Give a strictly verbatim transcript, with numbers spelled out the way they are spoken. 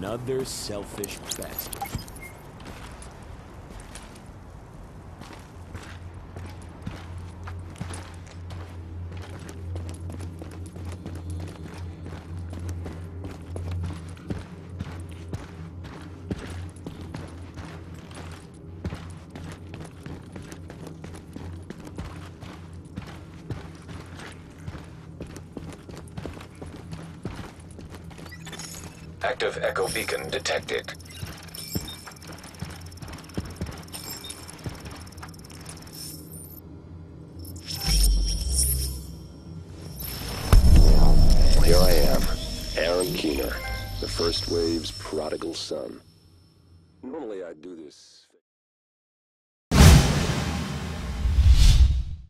Another selfish bastard. Active echo beacon detected. Here I am, Aaron Keener, the first wave's prodigal son. Normally I'd do this...